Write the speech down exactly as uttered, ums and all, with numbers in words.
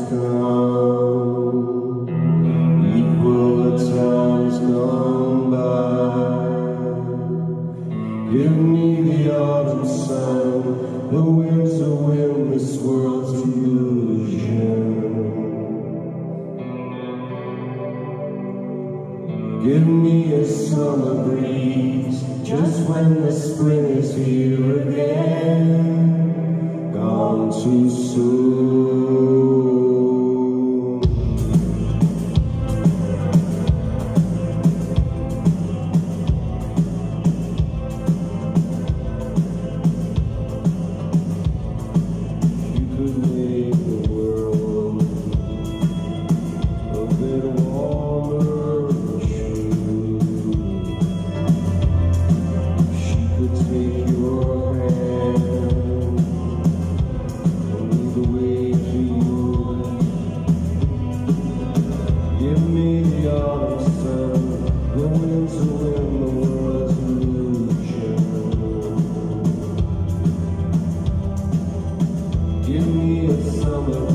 come, equal the times gone by. Give me the autumn sun, the winter wind, this world's illusion. Give me a summer breeze, just when the spring is here again, gone too soon. You could make the world a bit warmer. Take your hand and lead the way to you. Give me the autumn sun, the winter wind, the world's illusion. Give me a summer